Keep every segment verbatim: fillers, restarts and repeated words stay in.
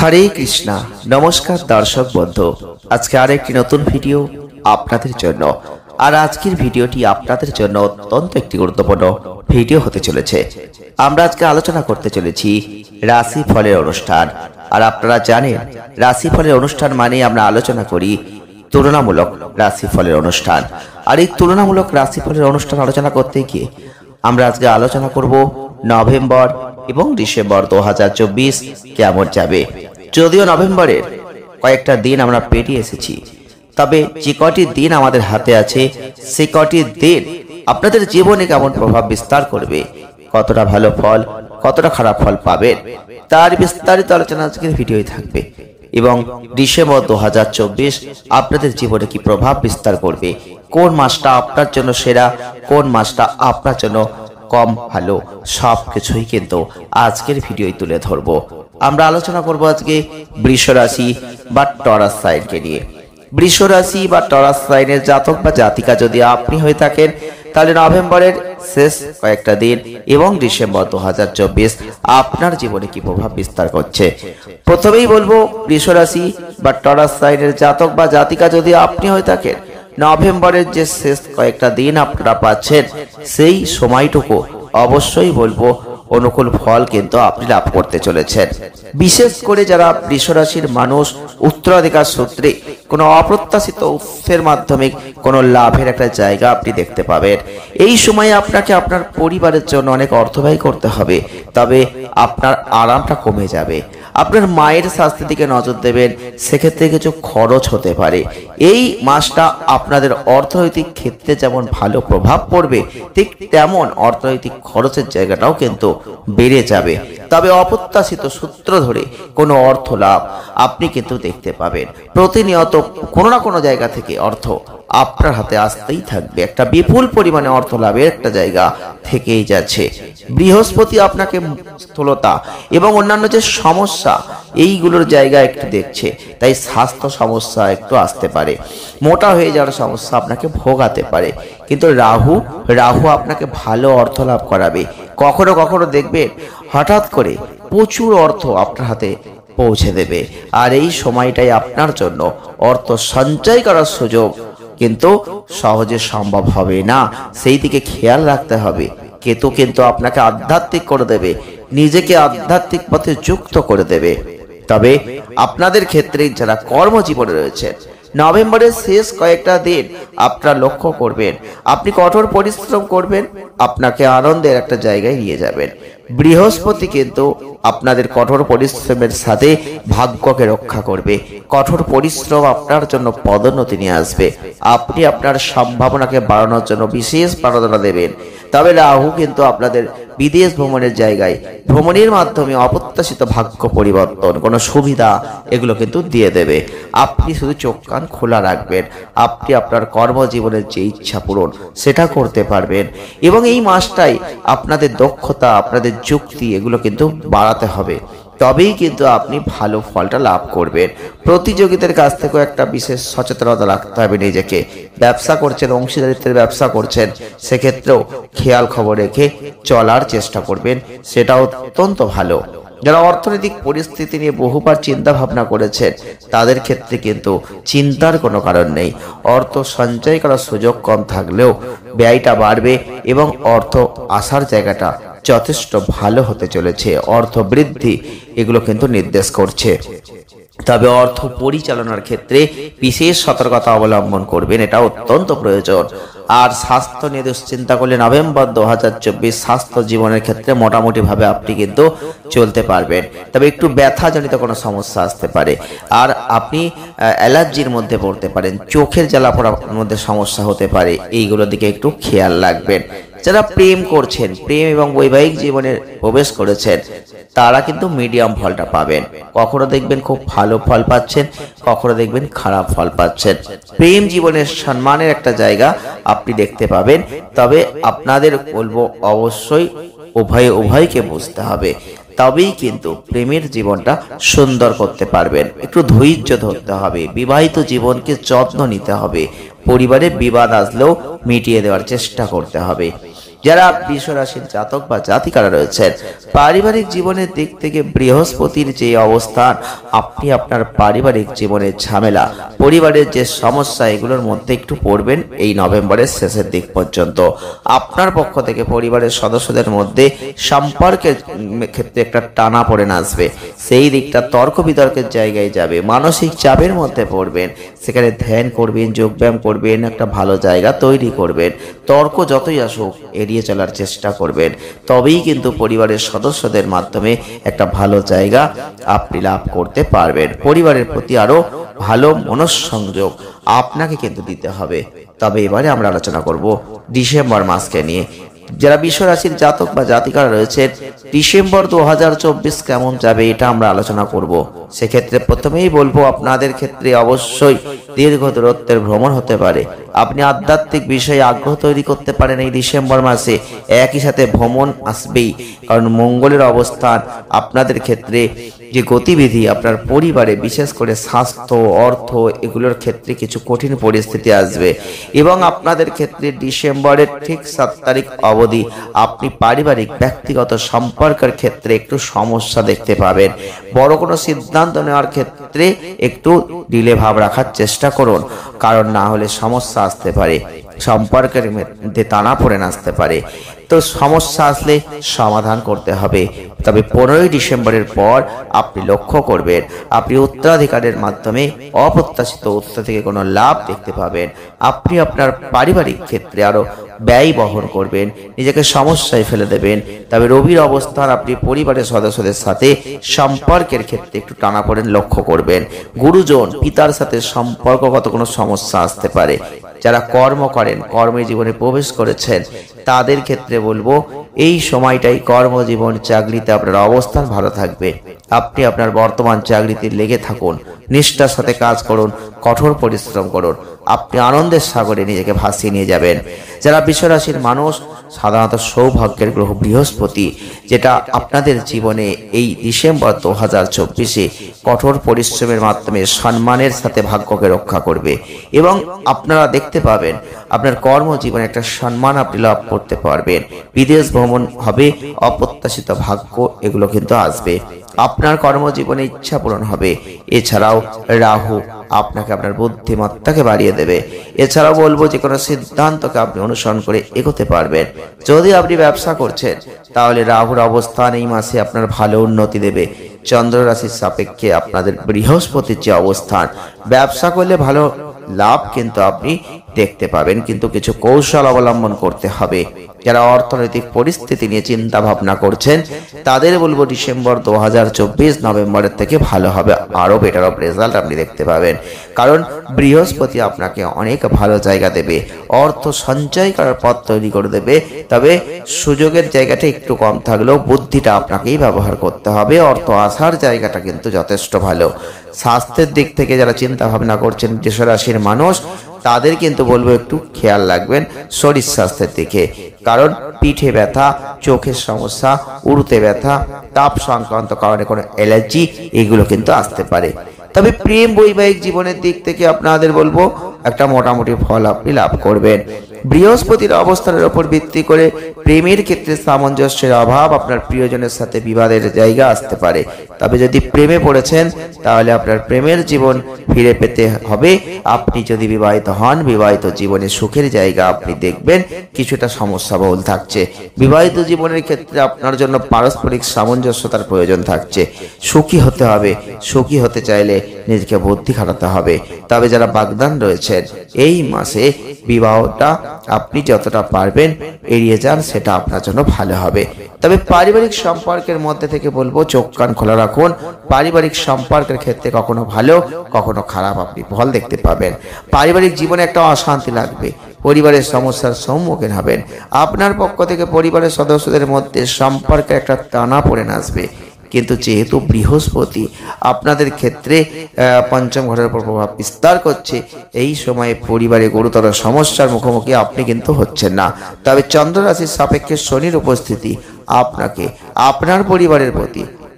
হরে কৃষ্ণা। নমস্কার দর্শক বন্ধু, আজকে আরেকটি নতুন ভিডিও আপনাদের জন্য। আর আজকের ভিডিওটি আপনাদের জন্য অত্যন্ত একটি গুরুত্বপূর্ণ ভিডিও হতে চলেছে। আমরা আজকে আলোচনা করতে চলেছি রাশি ফলের অনুষ্ঠান। আর আপনারা জানেন, রাশি ফলের অনুষ্ঠান মানে আমরা আলোচনা করি তুলনামূলক রাশি ফলের অনুষ্ঠান। আর এই তুলনামূলক রাশি ফলের অনুষ্ঠান আলোচনা করতে গিয়ে আমরা আজকে আলোচনা করব নভেম্বর এবং ডিসেম্বর দু হাজার চব্বিশ কেমন যাবে। যদিও নভেম্বরের কয়েকটা দিন আমরা পেরিয়ে এসেছি, তবে যে কটি দিন আমাদের হাতে আছে সে কটি দিন আপনাদের জীবনে কেমন প্রভাব বিস্তার করবে, কতটা ভালো ফল কতটা খারাপ ফল পাবেন, তার বিস্তারিত আলোচনা আজকের ভিডিওয় থাকবে। এবং ডিসেম্বর দু হাজার চব্বিশ আপনাদের জীবনে কি প্রভাব বিস্তার করবে, কোন মাসটা আপনার জন্য সেরা, কোন মাসটা আপনার জন্য কম ভালো, সব কিছুই কিন্তু আজকের ভিডিওয় তুলে ধরবো। আমরা আলোচনা করব আজকে বৃষ রাশি বা টরাস সাইনকে নিয়ে। বৃষ রাশি বা টরাস সাইনের জাতক বা জাতিকা যদি আপনি হয়ে থাকেন, তাহলে নভেম্বরের শেষ কয়েকটা দিন এবং ডিসেম্বর দু হাজার চব্বিশ আপনার জীবনে কি প্রভাব বিস্তার করছে। প্রথমেই বলবো, বৃষ রাশি বা টরাস সাইনের জাতক বা জাতিকা যদি আপনি হয়ে থাকেন, নভেম্বরের যে শেষ কয়েকটা দিন আপনারা পাচ্ছেন, সেই সময়টুকু অবশ্যই বলবো অনুকূল ফল কিন্তু আপনি লাভ করতে চলেছেন। বিশেষ করে যারা বৃষ রাশির মানুষ, উত্তরাধিকার সূত্রে কোনো অপ্রত্যাশিত উৎসের মাধ্যমে কোনো লাভের একটা জায়গা আপনি দেখতে পাবেন। এই সময়ে আপনাকে আপনার পরিবারের জন্য অনেক অর্থ ব্যয় করতে হবে, তবে আপনার আরামটা কমে যাবে। আপনার মায়ের স্বাস্থ্যের দিকে নজর দেবেন, সেক্ষেত্রে কিছু খরচ হতে পারে। এই মাসটা আপনাদের অর্থনৈতিক ক্ষেত্রে যেমন ভালো প্রভাব পড়বে, ঠিক তেমন অর্থনৈতিক খরচের জায়গাটাও কিন্তু বেড়ে যাবে। তবে অপ্রত্যাশিত সূত্র ধরে কোনো অর্থ লাভ আপনি কিন্তু দেখতে পাবেন। প্রতিনিয়ত কোনো না কোনো জায়গা থেকে অর্থ আপনার হাতে আসতেই থাকবে, একটা বিপুল পরিমাণে অর্থ লাভের একটা জায়গা থেকেই যাচ্ছে। বৃহস্পতি আপনাকে স্থূলতা এবং অন্যান্য যে সমস্যা এইগুলোর জায়গা একটু দেখছে, তাই স্বাস্থ্য সমস্যা একটু আসতে পারে, মোটা হয়ে যাওয়ার সমস্যা আপনাকে ভোগাতে পারে। কিন্তু রাহু রাহু আপনাকে ভালো অর্থ লাভ করাবে। কখনো কখনো দেখবেন হঠাৎ করে প্রচুর অর্থ আপনার হাতে পৌঁছে দেবে। আর এই সময়টাই আপনার জন্য অর্থ সঞ্চয় করার সুযোগ কিন্তু সহজে সম্ভব হবে না, সেই দিকে খেয়াল রাখতে হবে। কেতু কিন্তু আপনাকে আধ্যাত্মিক করে দেবে, নিজেকে আধ্যাত্মিক পথে যুক্ত করে দেবে। তবে আপনাদের ক্ষেত্রে যারা কর্মজীবনে রয়েছেন, নভেম্বরের শেষ কয়েকটা দিন আপনারা লক্ষ্য করবেন, আপনি কঠোর পরিশ্রম করবেন, আপনাকে আনন্দের একটা জায়গায় নিয়ে যাবেন। বৃহস্পতি কিন্তু আপনাদের কঠোর পরিশ্রমের সাথে ভাগ্যকে রক্ষা করবে। কঠোর পরিশ্রম আপনার জন্য পদোন্নতি নিয়ে আসবে। আপনি আপনার সম্ভাবনাকে বাড়ানোর জন্য বিশেষ প্রার্থনা দেবেন। তবে রাহু কিন্তু আপনাদের বিদেশ ভ্রমণের জায়গায় ভ্রমণের মাধ্যমে অপ্রত্যাশিত ভাগ্য পরিবর্তন, কোনো সুবিধা এগুলো কিন্তু দিয়ে দেবে। আপনি শুধু চোখ কান খোলা রাখবেন, আপনি আপনার কর্মজীবনের যে ইচ্ছা পূরণ সেটা করতে পারবেন। এবং এই মাসটাই আপনাদের দক্ষতা, আপনাদের যুক্তি এগুলো কিন্তু বাড়াতে হবে, তবেই কিন্তু আপনি ভালো ফলটা লাভ করবেন। প্রতিযোগিতার কাছ থেকেও একটা বিশেষ সচেতনতা রাখতে হবে নিজেকে। ব্যবসা করছেন, অংশীদারিত্বের ব্যবসা করছেন, সেক্ষেত্রেও খেয়াল খবর রেখে চলার চেষ্টা করবেন, সেটা অত্যন্ত ভালো। যারা অর্থনৈতিক পরিস্থিতি নিয়ে বহুবার চিন্তা ভাবনা করেছেন, তাদের ক্ষেত্রে কিন্তু চিন্তার কোনো কারণ নেই। অর্থ সঞ্চয় করার সুযোগ কম থাকলেও ব্যয়টা বাড়বে এবং অর্থ আসার জায়গাটা যথেষ্ট ভালো হতে চলেছে। অর্থ বৃদ্ধি এগুলো কিন্তু নির্দেশ করছে। তবে অর্থ পরিচালনার ক্ষেত্রে বিশেষ সতর্কতা অবলম্বন করবেন, এটা অত্যন্ত প্রয়োজন। আর স্বাস্থ্য নিয়ে দুশ্চিন্তা করলে নভেম্বর দু হাজার চব্বিশ স্বাস্থ্য জীবনের ক্ষেত্রে মোটামুটি ভাবে আপনি কিন্তু চলতে পারবেন। তবে একটু ব্যথাজনিত কোনো সমস্যা আসতে পারে, আর আপনি অ্যালার্জির মধ্যে পড়তে পারেন, চোখের জ্বালা পোড়ার মধ্যে সমস্যা হতে পারে, এইগুলোর দিকে একটু খেয়াল রাখবেন। যারা প্রেম করছেন, প্রেম এবং বৈবাহিক জীবনে প্রবেশ করেছেন, তারা কিন্তু মিডিয়াম ফলটা পাবেন। কখনো দেখবেন খুব ভালো ফল পাচ্ছেন, কখনো দেখবেন খারাপ ফল পাচ্ছেন। প্রেম জীবনের সম্মানের একটা জায়গা আপনি দেখতে পাবেন। তবে আপনাদের বলবো অবশ্যই উভয়ে উভয়কে বুঝতে হবে, তবেই কিন্তু প্রেমের জীবনটা সুন্দর করতে পারবেন। একটু ধৈর্য ধরতে হবে, বিবাহিত জীবনকে যত্ন নিতে হবে, পরিবারে বিবাদ আসলেও মিটিয়ে দেওয়ার চেষ্টা করতে হবে। যারা বৃষ রাশির জাতক বা জাতিকারা রয়েছেন, পারিবারিক জীবনের দিক থেকে বৃহস্পতির যে অবস্থান, আপনি আপনার পারিবারিক জীবনের ঝামেলা, পরিবারের যে সমস্যা, এগুলোর মধ্যে একটু পড়বেন এই নভেম্বরের শেষের দিক পর্যন্ত। আপনার পক্ষ থেকে পরিবারের সদস্যদের মধ্যে সম্পর্কের ক্ষেত্রে একটা টানা পড়ে আসবে, সেই দিকটা তর্ক বিতর্কের জায়গায় যাবে, মানসিক চাপের মধ্যে পড়বেন, সেখানে ধ্যান করবেন, যোগব্যায়াম করবেন, একটা ভালো জায়গা তৈরি করবেন, তর্ক যতই আসুক এড়িয়ে চলার চেষ্টা করবেন, তবেই কিন্তু পরিবারের সদস্যদের মাধ্যমে একটা ভালো জায়গা আপনি লাভ করতে পারবেন। পরিবারের প্রতি আরো ভালো মনঃসংযোগ আপনাকে কিন্তু দিতে হবে। তবে এবারে আমরা আলোচনা করব ডিসেম্বর মাসকে নিয়ে। যারা বৃষ রাশির জাতক বা জাতিকারা রয়েছেন, ডিসেম্বর দু হাজার চব্বিশ কেমন যাবে এটা আমরা আলোচনা করব। সেক্ষেত্রে প্রথমেই বলবো, আপনাদের ক্ষেত্রে অবশ্যই দীর্ঘ দূরত্বের ভ্রমণ হতে পারে। আপনি আধ্যাত্মিক বিষয়ে আগ্রহ তৈরি করতে পারেন এই ডিসেম্বর মাসে। একই সাথে ভ্রমণ আসবেই, কারণ মঙ্গলের অবস্থান আপনাদের ক্ষেত্রে যে গতিবিধি, আপনার পরিবারে বিশেষ করে স্বাস্থ্য, অর্থ, এগুলোর ক্ষেত্রে কিছু কঠিন পরিস্থিতি আসবে। এবং আপনাদের ক্ষেত্রে ডিসেম্বরের ঠিক সাত তারিখ অবধি আপনি পারিবারিক ব্যক্তিগত সম্পর্কের ক্ষেত্রে একটু সমস্যা দেখতে পাবেন। বড় কোনো সিদ্ধান্ত নেওয়ার ক্ষেত্রে একটু ডিলে ভাব রাখার চেষ্টা করুন, কারণ না হলে সমস্যা আসতে পারে, সম্পর্কের মধ্যে টানা পড়ে আসতে পারে। তো সমস্যা আসলে সমাধান করতে হবে। তবে পনেরোই ডিসেম্বরের পর আপনি লক্ষ্য করবেন, আপনি উত্তরাধিকারের মাধ্যমে অপ্রত্যাশিত উৎস থেকে কোনো লাভ দেখতে পাবেন। আপনি আপনার পারিবারিক ক্ষেত্রে আরো ব্যয় বহন করবেন, নিজেকে সমস্যায় ফেলে দেবেন। তবে রবির অবস্থান আপনি পরিবারের সদস্যদের সাথে সম্পর্কের ক্ষেত্রে একটু টানাপোড়েন লক্ষ্য করবেন। গুরুজন, পিতার সাথে সম্পর্কগত কোনো সমস্যা আসতে পারে। যারা কর্ম করেন, কর্মের জীবনে প্রবেশ করেছেন, তাদের ক্ষেত্রে বলবো এই সময়টাই কর্মজীবন, চাকরিতে আপনার অবস্থান ভালো থাকবে। আপনি আপনার বর্তমান চাকরিতে লেগে থাকুন, নিষ্ঠার সাথে কাজ করুন, কঠোর পরিশ্রম করুন, আপনি আনন্দের সাগরে নিজেকে ভাসিয়ে নিয়ে যাবেন। যারা বৃষ রাশির মানুষ, সাধারণত সৌভাগ্যের গ্রহ বৃহস্পতি, যেটা আপনাদের জীবনে এই ডিসেম্বর দু হাজার চব্বিশে কঠোর পরিশ্রমের মাধ্যমে সম্মানের সাথে ভাগ্যকে রক্ষা করবে। এবং আপনারা দেখতে পাবেন আপনার কর্মজীবনে একটা সম্মান আপনি লাভ করতে পারবেন। বিদেশ ভ্রমণ হবে, অপ্রত্যাশিত ভাগ্য এগুলো কিন্তু আসবে। আপনার কর্মজীবনে ইচ্ছা পূরণ হবে। এছাড়াও রাহু আপনাকে আপনার বুদ্ধিমত্তাকে বাড়িয়ে দেবে। এছাড়াও বলবো, যে কোনো সিদ্ধান্তকে আপনি অনুসরণ করে এগোতে পারবেন। যদি আপনি ব্যবসা করছেন, তাহলে রাহুর অবস্থান এই মাসে আপনার ভালো উন্নতি দেবে। চন্দ্র রাশির সাপেক্ষে আপনাদের বৃহস্পতির যে অবস্থান, ব্যবসা করলে ভালো লাভ কিন্তু আপনি দেখতে পাবেন, কিন্তু কিছু কৌশল অবলম্বন করতে হবে। যারা অর্থনৈতিক পরিস্থিতি নিয়ে চিন্তা ভাবনা করছেন, তাদের বলবো ডিসেম্বর দু হাজার চব্বিশ নভেম্বরের থেকে ভালো হবে, আরো বেটার অফ রেজাল্ট আপনি দেখতে পাবেন। কারণ বৃহস্পতি আপনাকে অনেক ভালো জায়গা দেবে, অর্থ সঞ্চয় করার পথ তৈরি করে দেবে। তবে সুযোগের জায়গাটা একটু কম থাকলেও বুদ্ধিটা আপনাকেই ব্যবহার করতে হবে। অর্থ আসার জায়গাটা কিন্তু যথেষ্ট ভালো। স্বাস্থ্যের দিক থেকে যারা চিন্তা ভাবনা করছেন বৃষ রাশির মানুষ, তাদের কিন্তু বলবো একটু খেয়াল রাখবেন শরীর স্বাস্থ্যের দিকে। কারণ পিঠে ব্যথা, চোখের সমস্যা, উড়ুতে ব্যথা, তাপ সংক্রান্ত কারণে কোনো অ্যালার্জি, এগুলো কিন্তু আসতে পারে। তবে প্রেম বৈবাহিক জীবনের দিক থেকে আপনাদের বলবো একটা মোটামুটি ফল আপনি লাভ করবেন। বৃহস্পতির অবস্থানের উপর ভিত্তি করে প্রেমের ক্ষেত্রে সামঞ্জস্যের অভাব, আপনার প্রিয়জনের সাথে বিবাদের জায়গা আসতে পারে। তবে যদি প্রেমে পড়েছেন, তাহলে আপনার প্রেমের জীবন ফিরে পেতে হবে। আপনি যদি বিবাহিত হন, বিবাহিত জীবনে সুখের জায়গা আপনি দেখবেন। কিছুটা সমস্যা বহুল থাকছে বিবাহিত জীবনের ক্ষেত্রে, আপনার জন্য পারস্পরিক সামঞ্জস্যতার প্রয়োজন থাকছে। সুখী হতে হবে, সুখী হতে চাইলে নিজেকে বুদ্ধি খাটাতে হবে। তবে যারা বাগদান রয়েছেন, এই মাসে বিবাহটা আপনি যতটা পারবেন এড়িয়ে যান, সেটা আপনার জন্য ভালো হবে। তবে পারিবারিক সম্পর্কের মধ্যে থেকে বলবো চোখ কান খোলা রাখুন। পারিবারিক সম্পর্কের ক্ষেত্রে কখনো ভালো, কখনো খারাপ আপনি ফল দেখতে পাবেন। পারিবারিক জীবনে একটা অশান্তি লাগবে, পরিবারের সমস্যার সম্মুখীন হবেন। আপনার পক্ষ থেকে পরিবারের সদস্যদের মধ্যে সম্পর্কে একটা টানা পড়ে আসবে। কিন্তু যেহেতু বৃহস্পতি আপনাদের ক্ষেত্রে পঞ্চম ঘরের উপর প্রভাব বিস্তার করছে, এই সময়ে পরিবারে গুরুতর সমস্যার মুখোমুখি আপনি কিন্তু হচ্ছেন না। তবে চন্দ্র রাশির সাপেক্ষে শনির উপস্থিতি আপনাকে আপনার পরিবারের প্রতি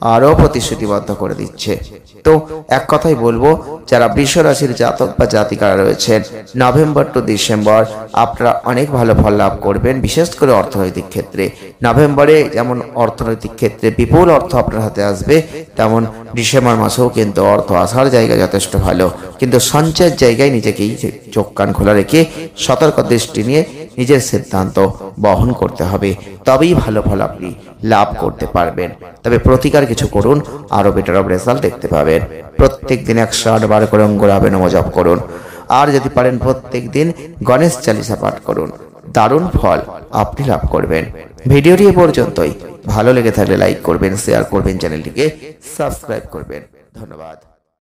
আরও প্রতিশ্রুতিবদ্ধ করে দিচ্ছে। তো এক কথাই বলবো, যারা বৃষ রাশির জাতক বা জাতিকারা রয়েছেন, নভেম্বর টু ডিসেম্বর আপনারা অনেক ভালো ফল লাভ করবেন, বিশেষ করে অর্থনৈতিক ক্ষেত্রে। নভেম্বরে যেমন অর্থনৈতিক ক্ষেত্রে বিপুল অর্থ আপনার হাতে আসবে, তেমন ডিসেম্বর মাসেও কিন্তু অর্থ আসার জায়গা যথেষ্ট ভালো। কিন্তু সঞ্চয়ের জায়গায় নিজেকেই চোখ কান খোলা রেখে সতর্ক দৃষ্টি নিয়ে নিজের সিদ্ধান্ত বহন করতে হবে, তবেই ভালো ফল আপনি লাভ করতে পারবেন। তবে প্রতিকার কিছু করুন, আরো বেটার অফ রেজাল্ট দেখতে পাবেন। প্রত্যেক দিন একশো আট বার করে অঙ্গরাবে নম জপ করুন, আর যদি পারেন প্রত্যেক দিন গণেশ চালিসা পাঠ করুন, দারুণ ফল আপনি লাভ করবেন। ভিডিওটি এ পর্যন্তই। ভালো লেগে থাকলে লাইক করবেন, শেয়ার করবেন, চ্যানেলটিকে সাবস্ক্রাইব করবেন। ধন্যবাদ।